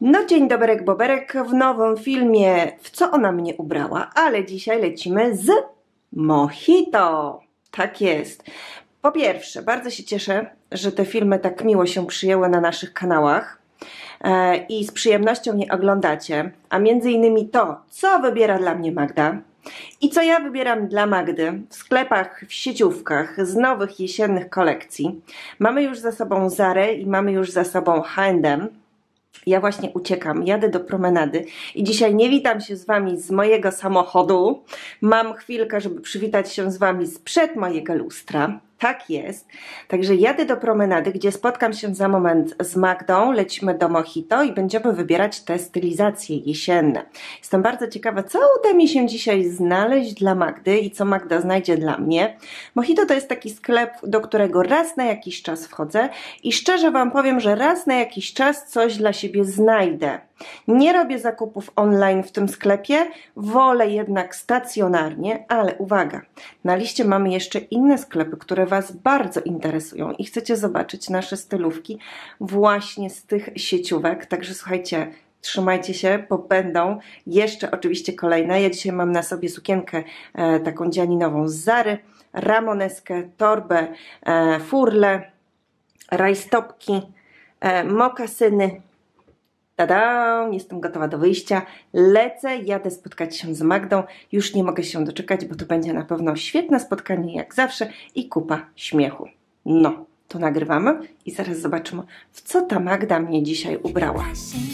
No dzień doberek boberek w nowym filmie W co ona mnie ubrała, ale dzisiaj lecimy z mojito. Tak jest. Po pierwsze, bardzo się cieszę, że te filmy tak miło się przyjęły na naszych kanałach i z przyjemnością je oglądacie, a między innymi to, co wybiera dla mnie Magda i co ja wybieram dla Magdy w sklepach, w sieciówkach z nowych jesiennych kolekcji. Mamy już za sobą Zarę i mamy już za sobą H&M. Ja właśnie uciekam, jadę do promenady i dzisiaj nie witam się z Wami z mojego samochodu. Mam chwilkę, żeby przywitać się z Wami sprzed mojego lustra. Tak jest. Także jadę do promenady, gdzie spotkam się za moment z Magdą. Lecimy do Mojito i będziemy wybierać te stylizacje jesienne. Jestem bardzo ciekawa, co uda mi się dzisiaj znaleźć dla Magdy i co Magda znajdzie dla mnie. Mojito to jest taki sklep, do którego raz na jakiś czas wchodzę i szczerze Wam powiem, że raz na jakiś czas coś dla siebie znajdę. Nie robię zakupów online w tym sklepie, wolę jednak stacjonarnie, ale uwaga, na liście mamy jeszcze inne sklepy, które Was bardzo interesują i chcecie zobaczyć nasze stylówki właśnie z tych sieciówek, także słuchajcie, trzymajcie się, bo będą jeszcze oczywiście kolejne. Ja dzisiaj mam na sobie sukienkę taką dzianinową z Zary, ramoneskę, torbę, furle, rajstopki, mokasyny. Tada! Jestem gotowa do wyjścia. Lecę, jadę spotkać się z Magdą. Już nie mogę się doczekać, bo to będzie na pewno świetne spotkanie jak zawsze i kupa śmiechu. No, to nagrywamy i zaraz zobaczymy, w co ta Magda mnie dzisiaj ubrała.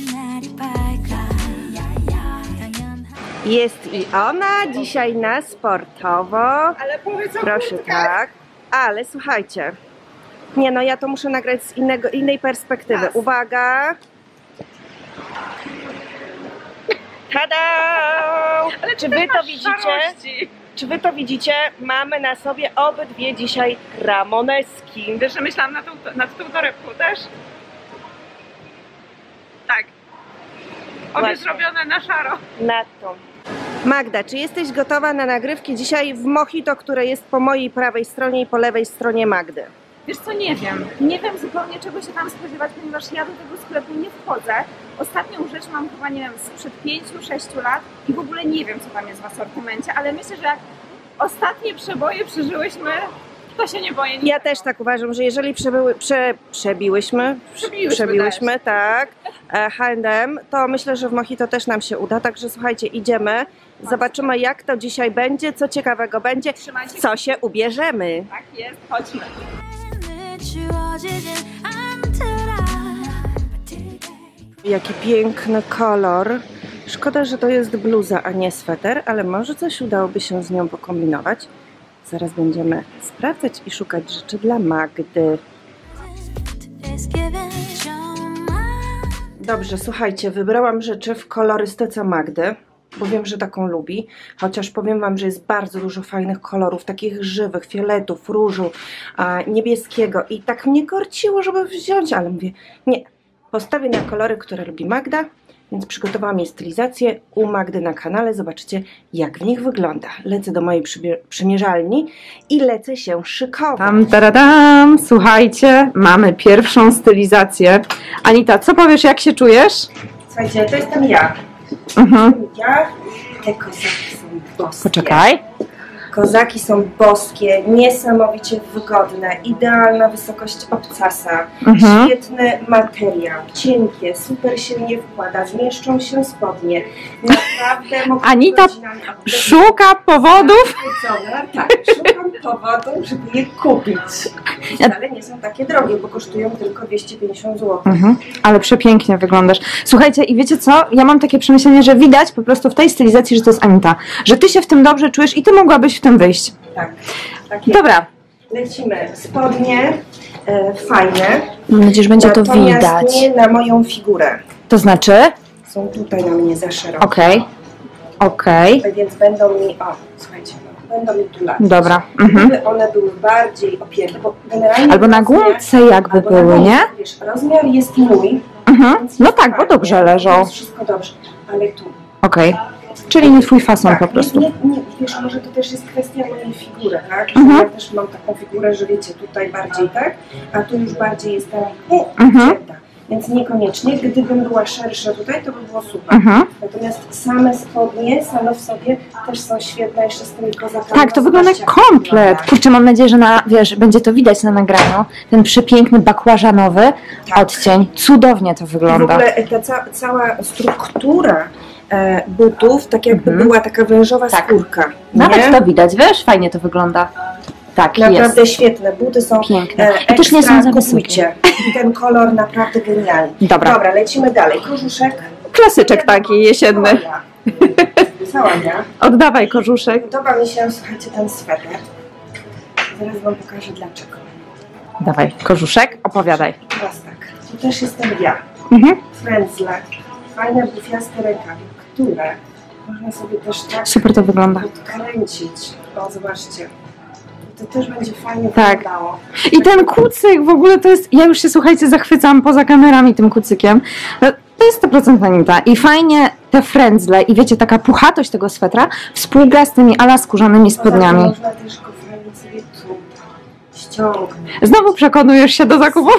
Jest i ona dzisiaj na sportowo. Ale powiedz, proszę, tak. Ale słuchajcie, nie no, ja to muszę nagrać z innej perspektywy. Uwaga! Tada! Ale czy wy to widzicie? Szarości. Czy wy to widzicie? Mamy na sobie obydwie dzisiaj ramoneski. Wiesz, że myślałam nad tą torebką też? Tak. Obie właśnie zrobione na szaro. Na tą. Magda, czy jesteś gotowa na nagrywki dzisiaj w Mojito, które jest po mojej prawej stronie i po lewej stronie Magdy? Wiesz co, nie wiem. Nie wiem zupełnie, czego się tam spodziewać, ponieważ ja do tego sklepu nie wchodzę. Ostatnią rzecz mam chyba, nie wiem, sprzed 5-6 lat i w ogóle nie wiem, co tam jest w asortymencie, ale myślę, że jak ostatnie przeboje przeżyłyśmy, to się nie boję. Ja też tak uważam, że jeżeli przebiłyśmy tak, H&M, to myślę, że w Mojito też nam się uda, także słuchajcie, idziemy, zobaczymy jak to dzisiaj będzie, co ciekawego będzie, w co się ubierzemy. Tak jest, chodźmy. Jaki piękny kolor. Szkoda, że to jest bluza, a nie sweter, ale może coś udałoby się z nią pokombinować. Zaraz będziemy sprawdzać i szukać rzeczy dla Magdy. Dobrze, słuchajcie, wybrałam rzeczy w kolorystyce Magdy, bo wiem, że taką lubi, chociaż powiem Wam, że jest bardzo dużo fajnych kolorów, takich żywych, fioletów, różu, niebieskiego i tak mnie korciło, żeby wziąć, ale mówię, nie, postawię na kolory, które lubi Magda, więc przygotowałam jej stylizację u Magdy na kanale, zobaczycie jak w nich wygląda. Lecę do mojej przymierzalni i lecę się szykować. Taradam, słuchajcie, mamy pierwszą stylizację. Anita, co powiesz, jak się czujesz? Słuchajcie, to jestem ja. Ja, te kozaki są boskie. Poczekaj. Kozaki są boskie, niesamowicie wygodne, idealna wysokość obcasa, świetny materiał, cienkie, super się nie wkłada, zmieszczą się spodnie. Naprawdę mogę Anita szuka powodów. Tak, szukam powodów, żeby je kupić. Ale nie są takie drogie, bo kosztują tylko 250 zł. Ale przepięknie wyglądasz. Słuchajcie, i wiecie co? Ja mam takie przemyślenie, że widać po prostu w tej stylizacji, że to jest Anita. Że ty się w tym dobrze czujesz i ty mogłabyś w tym wyjść. Tak. Dobra. Lecimy. Spodnie fajne. Mam nadzieję, że będzie to widać. Nie na moją figurę. To znaczy? Są tutaj na mnie za szerokie. Okej. Więc będą mi, słuchajcie, będą mi tu latać. Dobra. Gdyby one były bardziej opięte, bo generalnie albo na gumce jakby były, nie? Wiesz, rozmiar jest mój. No tak, bo dobrze leżą. Jest wszystko dobrze, ale tu. Czyli nie twój fason tak, po prostu. Nie, wiesz, może to też jest kwestia mojej figury, tak? Ja też mam taką figurę, że wiecie, tutaj bardziej tak, a tu już bardziej jestem obcięta. więc niekoniecznie. Gdybym była szersza tutaj, to by było super. Natomiast same spodnie, same w sobie też są świetne, jeszcze z tymi kozakami. Tak, to wygląda jak komplet. Kurczę, mam nadzieję, że wiesz, będzie to widać na nagraniu. Ten przepiękny bakłażanowy odcień. Cudownie to wygląda. W ogóle ta cała struktura butów, tak jakby była taka wężowa skórka. Nawet to widać, wiesz, fajnie to wygląda. Tak, naprawdę jest. świetne. Buty są piękne. I też nie są za wysokie. Ten kolor naprawdę genialny. Dobra, lecimy dalej. Kożuszek. Klasyczek taki jesienny. Cała ja. Oddawaj kożuszek. Podoba mi się, słuchajcie, ten sweter. Zaraz wam pokażę dlaczego. Dawaj, kożuszek, opowiadaj. Teraz tak. Tu też jestem ja. Frędzle. Fajne, bufiaste rękawy, które można sobie też tak super to wygląda. Odkręcić. O, zobaczcie. To też będzie fajnie wyglądało. I ten kucyk w ogóle to jest, ja już się, słuchajcie, zachwycam poza kamerami tym kucykiem. To jest 100% Anita. I fajnie te frędzle i wiecie, taka puchatość tego swetra współgra z tymi ala skórzanymi spodniami. Można też go fajnie sobie tu ściągnąć. Znowu przekonujesz się do zakupu?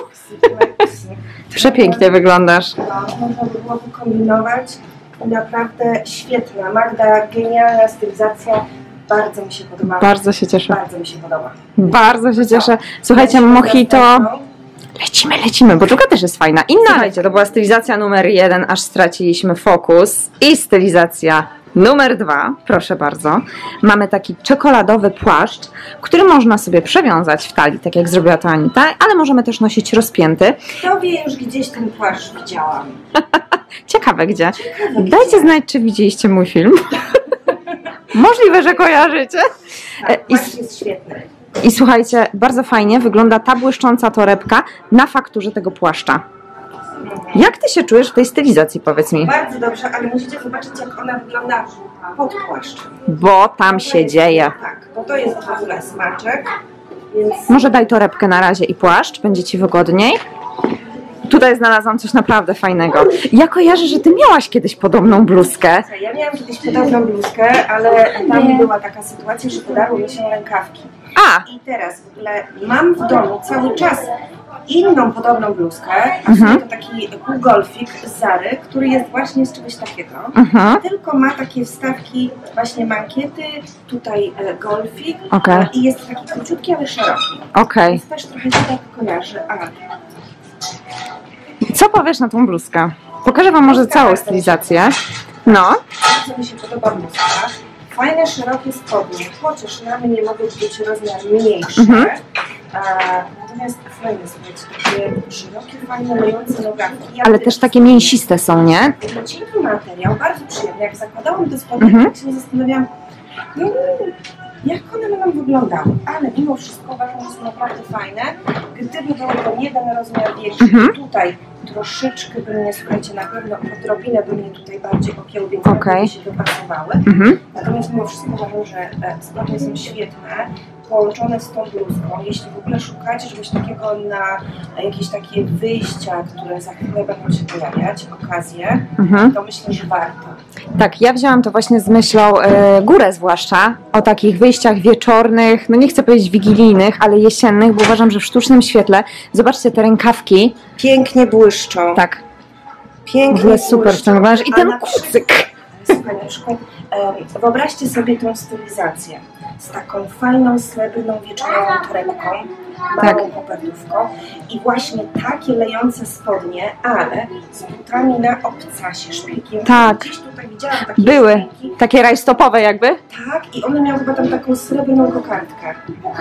Przepięknie wyglądasz. No, można by było wykombinować. Naprawdę świetna. Magda, genialna stylizacja. Bardzo mi się podoba. Bardzo się cieszę. Bardzo mi się podoba. Bardzo się cieszę. Słuchajcie, Mojito. Lecimy, bo druga też jest fajna. Inna. Słuchajcie, to była stylizacja numer 1, aż straciliśmy fokus. I stylizacja numer 2, proszę bardzo. Mamy taki czekoladowy płaszcz, który można sobie przewiązać w talii, tak jak zrobiła to Anita, ale możemy też nosić rozpięty. Kto wie, już gdzieś ten płaszcz widziałam. Ciekawe gdzie. Dajcie znać, czy widzieliście mój film. Możliwe, że kojarzycie. Tak, jest świetny. I słuchajcie, bardzo fajnie wygląda ta błyszcząca torebka na fakturze tego płaszcza. Jak ty się czujesz w tej stylizacji, powiedz mi? Bardzo dobrze, ale musicie zobaczyć, jak ona wygląda pod płaszczem. Bo tam się dzieje. Tak, bo to jest w ogóle smaczek. Więc... Może daj torebkę na razie i płaszcz, będzie ci wygodniej. Tutaj znalazłam coś naprawdę fajnego. Ja kojarzę, że ty miałaś kiedyś podobną bluzkę. Ja miałam kiedyś podobną bluzkę, ale tam była taka sytuacja, że podarły mi się rękawki. I teraz w ogóle mam w domu cały czas inną podobną bluzkę. To taki półgolfik z Zary, który jest właśnie z czegoś takiego. Tylko ma takie wstawki, właśnie mankiety, tutaj golfik i jest taki króciutki, ale szeroki. Więc też trochę się tak kojarzy. Co powiesz na tą bluzkę? Pokażę wam może całą stylizację. No. Bardzo mi się podoba bluzka. Fajne, szerokie spodnie, chociaż ramy nie mogą być rozmiar mniejsze. Natomiast fajne, słuchajcie, takie szerokie, fajne, lejące nogawki. Ale też takie mięsiste są, nie? Cienki materiał, bardzo przyjemny. Jak zakładałam te spodnie, tak się zastanawiałam, jak one będą wyglądały, ale mimo wszystko uważam, że są naprawdę fajne. Gdyby był to jeden rozmiar większy, tutaj troszeczkę by mnie, słuchajcie, na pewno odrobinę by mnie tutaj bardziej opięł, więc by się dopasowały. Natomiast mimo wszystko uważam, że spodnie są świetne, połączone z tą bluzką. Jeśli w ogóle szukacie czegoś takiego na jakieś takie wyjścia, które za chwilę będą się pojawiać, okazje, to myślę, że warto. Tak, ja wzięłam to właśnie z myślą górę zwłaszcza, o takich wyjściach wieczornych, no nie chcę powiedzieć wigilijnych, ale jesiennych, bo uważam, że w sztucznym świetle, zobaczcie te rękawki. Pięknie błyszczą. Tak. Pięknie super w tym wyglądasz. I ten kucyk. Słuchaj, na przykład wyobraźcie sobie tą stylizację z taką fajną, srebrną, wieczorową torebką, małą kopertówką i właśnie takie lejące spodnie, ale z butami na obcasie, szpilkiem. Tak. Gdzieś tutaj widziałam takie były, szpilki. takie rajstopowe jakby? Tak, i one miały chyba tam taką srebrną kokardkę.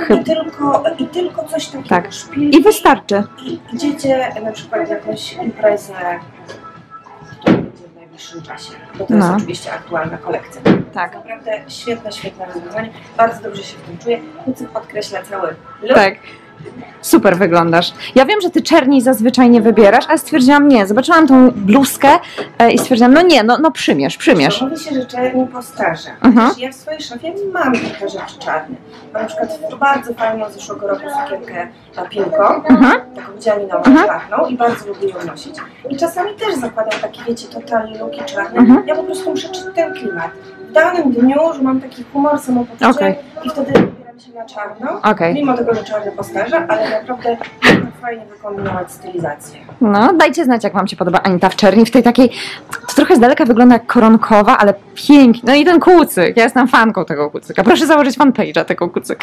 I tylko coś takiego, szpilki. I wystarczy. I idziecie na przykład w jakąś imprezę, która będzie w najbliższym czasie, bo to jest oczywiście aktualna kolekcja. Tak. Naprawdę świetne rozwiązanie. Bardzo dobrze się w tym czuję. Kucyk podkreśla cały look. Tak. Super wyglądasz. Ja wiem, że ty czerni zazwyczaj nie wybierasz, ale stwierdziłam nie. Zobaczyłam tą bluzkę i stwierdziłam, no nie, no przymierz. Mówi się, że czerni postarza. Ja w swojej szafie mam trochę rzeczy czarne. Mam na przykład bardzo fajną z zeszłego roku sukienkę pinko, taką dzianinową, czarną i bardzo lubię ją nosić. I czasami też zakładam takie, wiecie, totalnie luki czarne. Ja po prostu muszę czuć ten klimat. W danym dniu, że mam taki humor, samopoczucie i wtedy wybieram się na czarno, mimo tego, że czarny postarza, ale naprawdę fajnie wykombinować stylizację. No, dajcie znać, jak wam się podoba Anita w czerni, w tej takiej, to trochę z daleka wygląda jak koronkowa, ale pięknie. No i ten kucyk, ja jestem fanką tego kucyka. Proszę założyć fanpage'a tego kucyka.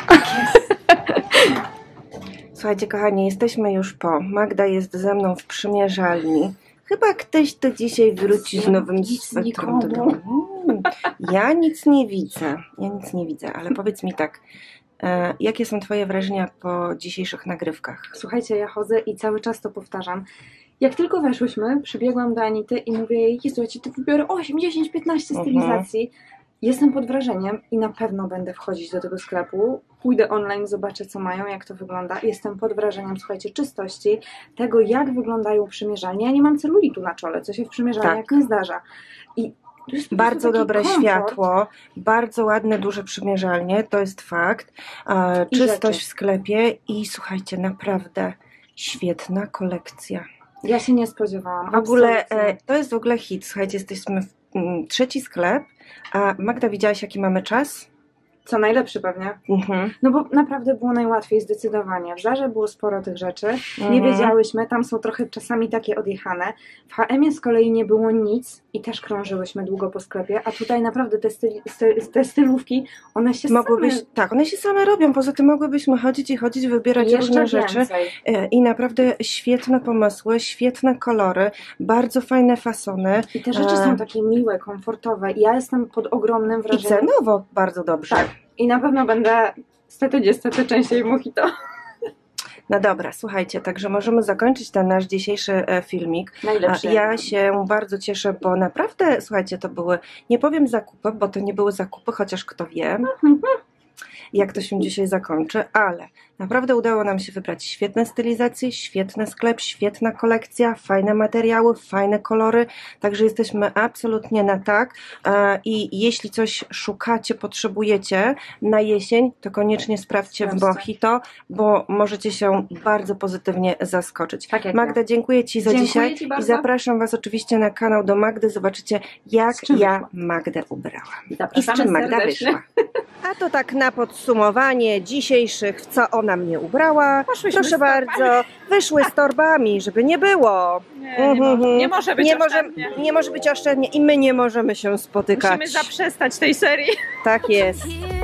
Słuchajcie, kochani, jesteśmy już po. Magda jest ze mną w przymierzalni. Chyba ktoś to dzisiaj wróci z nowym swetrem do domu. Ja nic nie widzę. Ja nic nie widzę, ale powiedz mi tak, jakie są twoje wrażenia po dzisiejszych nagrywkach? Słuchajcie, ja chodzę i cały czas to powtarzam. Jak tylko weszłyśmy, przybiegłam do Anity i mówię jej, Jezu, ja ci tu wybiorę 8, 10, 15 stylizacji. Jestem pod wrażeniem i na pewno będę wchodzić do tego sklepu. Pójdę online, zobaczę, co mają, jak to wygląda. Jestem pod wrażeniem, słuchajcie, czystości, tego, jak wyglądają przymierzalnie. Ja nie mam celulitu na czole, co się w przymierzalniach nie zdarza. I to jest bardzo dobre komfort. Światło, bardzo ładne, duże przymierzalnie, to jest fakt. Czystość w sklepie i słuchajcie, naprawdę świetna kolekcja. Ja się nie spodziewałam. W ogóle absolutnie. to jest w ogóle hit. Słuchajcie, jesteśmy w trzeci sklep. A Magda, widziałaś, jaki mamy czas? Co najlepszy pewnie. No bo naprawdę było najłatwiej, zdecydowanie. W Zarze było sporo tych rzeczy. Nie wiedziałyśmy, tam są trochę czasami takie odjechane. W H&M z kolei nie było nic i też krążyłyśmy długo po sklepie, a tutaj naprawdę te stylówki, one się mogłybyś, same... Tak, one się same robią. Poza tym mogłybyśmy chodzić, wybierać różne rzeczy. I naprawdę świetne pomysły, świetne kolory, bardzo fajne fasony. I te rzeczy są takie miłe, komfortowe. Ja jestem pod ogromnym wrażeniem. I cenowo bardzo dobrze. Tak. I na pewno będę niestety częściej mojito. No dobra, słuchajcie, także możemy zakończyć ten nasz dzisiejszy filmik. Najlepszy. Ja się bardzo cieszę, bo naprawdę, słuchajcie, to były, nie powiem zakupy, bo to nie były zakupy, chociaż kto wie, jak to się dzisiaj zakończy, ale naprawdę udało nam się wybrać świetne stylizacje, świetny sklep, świetna kolekcja, fajne materiały, fajne kolory, także jesteśmy absolutnie na tak i jeśli coś szukacie, potrzebujecie na jesień, to koniecznie sprawdźcie w Mohito, bo możecie się bardzo pozytywnie zaskoczyć. Tak jak Magda, dziękuję Ci za dzisiaj Ci bardzo. i zapraszam Was oczywiście na kanał do Magdy, zobaczycie, jak ja Magdę ubrałam i z czym Magda wyszła. A to tak na podsumowanie dzisiejszych, w co ona mnie ubrała. Proszę bardzo, wyszły z torbami, żeby nie było. Nie może być oszczędnie. Nie może być oszczędnie i my nie możemy się spotykać. Musimy zaprzestać tej serii. Tak jest.